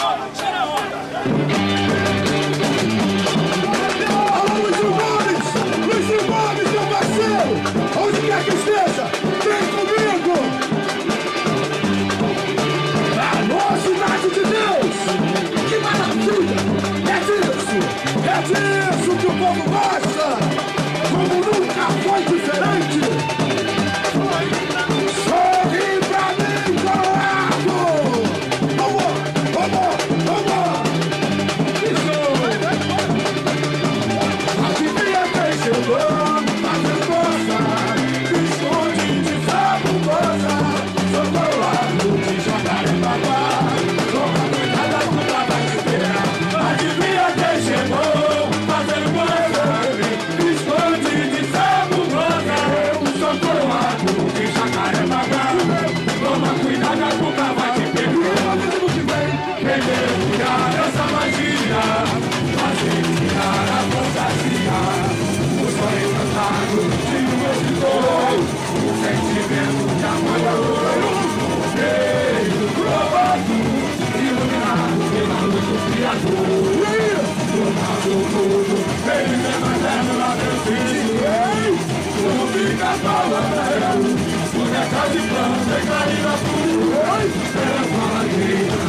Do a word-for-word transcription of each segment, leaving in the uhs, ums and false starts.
Alô, Luiz Gomes! Luiz Gomes, meu parceiro! Onde quer que esteja, vem comigo! Alô, cidade de Deus! Que maravilha! É disso! É disso que o povo gosta! Como nunca foi diferente! Sorri pra mim, Colorado! Vamos, vamos, vamos! Isso! Adivinha quem chegou? Fazendo força! Esconde de sapo força! Sou Colorado de Jacarepaguá! Toma cuidado, a culpa vai te pegar! Adivinha quem chegou? Fazendo força! Esconde de sapo força! Sou Colorado de Jacarepaguá! Toma cuidado, a culpa vai te pegar! Quem mergulhar essa magia, fazer tirar a fantasia, o sonho encantado de um escritor, o sentimento de amor, veio provado, iluminado pela luz do Criador, formado tudo, ele mesmo eterno na vertigem, tudo fica falando, boneca de pano, declarina tudo, pela sua alegria.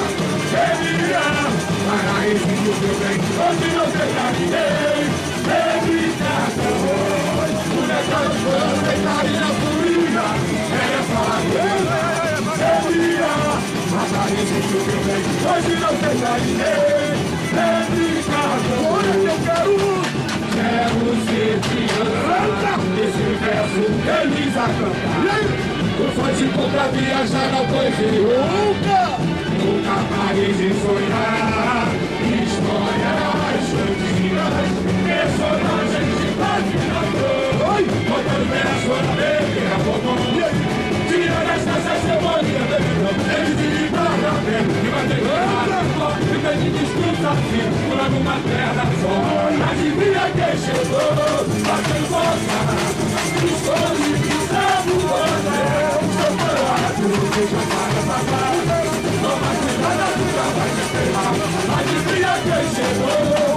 Paraíso do meu bem, onde não seja ninguém, brincadeira, boneca de pano, declarina furia, ela fala alegria, paraíso do meu bem, onde não seja ninguém, brincadeira, eu quero, quero ser criança, esse verso feliz a cantar, o fã pra viajar na poesia, nunca! Nunca pare de sonhar, histórias antigas, personagens de fascinação, botando verso na beira, botão, tira das caixas cebolhas, ele de livrar na pele, e vai ter que fica de discurso assim, pulando uma terra só, adivinha quem chegou, batendo boca, esconde, sabe o poder, sou colorado, deixa a cara pagar. Toma cuidado, a culpa vai te pegar. Adivinha quem chegou?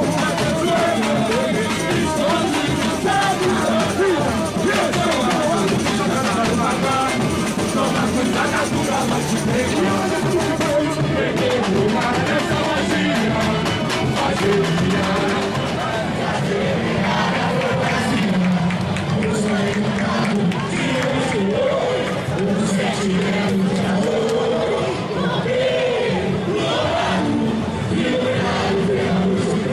Esconde, sabe, toma cuidado, a culpa vai te pegar. Peguei uma dessa magia, fazer virar, fazer virar a fantasia. O sonho encantado de um senhor, o sentimento de amor.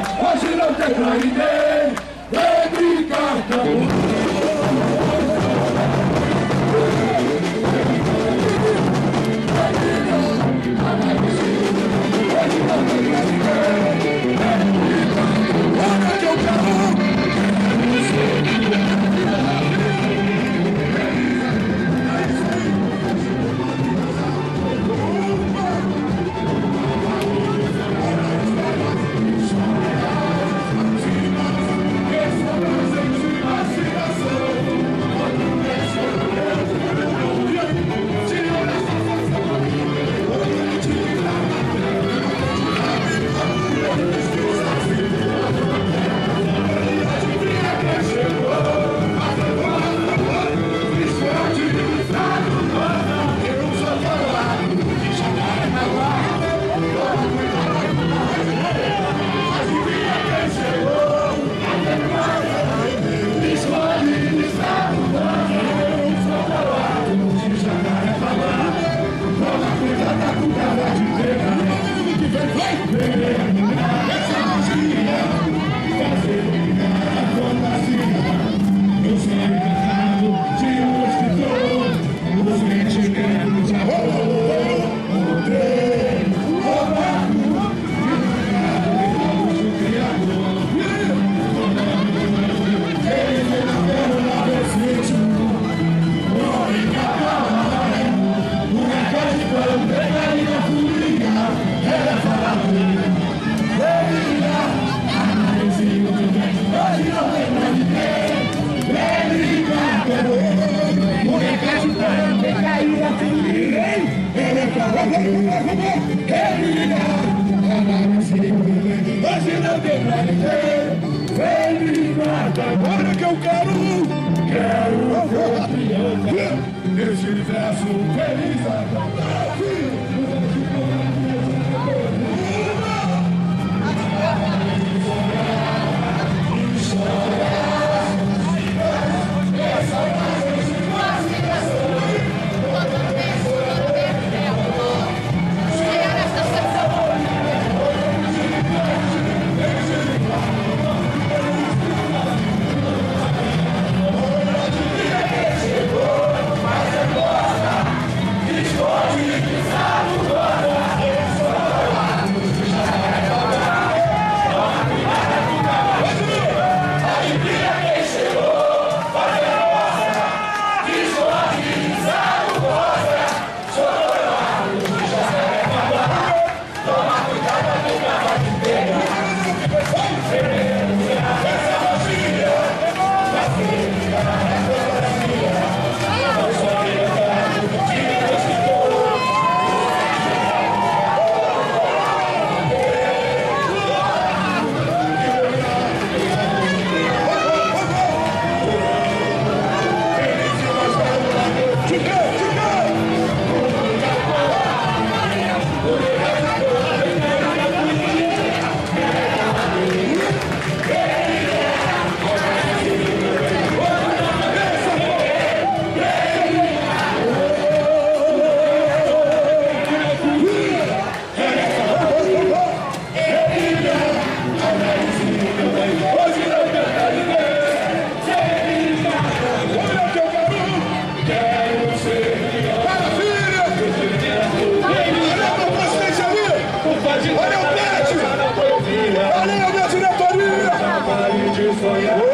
hoje não tem pra ninguém. Vem brincar, acabou. Agora que eu quero, quero esse universo feliz agora. Olha o pet! Valeu, minha diretoria!